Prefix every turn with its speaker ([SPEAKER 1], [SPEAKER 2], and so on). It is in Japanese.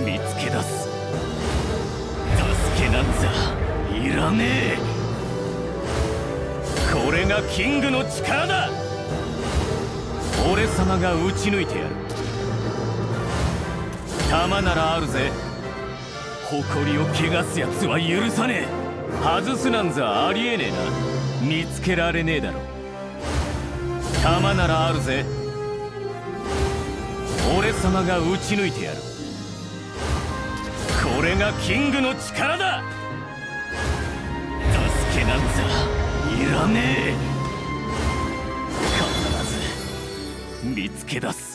[SPEAKER 1] 見つけ出す。助けなんざいらねえ。これがキングの力だ。俺様が撃ち抜いてやる。弾ならあるぜ。誇りを汚すやつは許さねえ。外すなんざありえねえな。見つけられねえだろ。弾ならあるぜ。俺様が撃ち抜いてやる。これがキングの力だ。助けなんざいらねえ。必ず見つけ出す。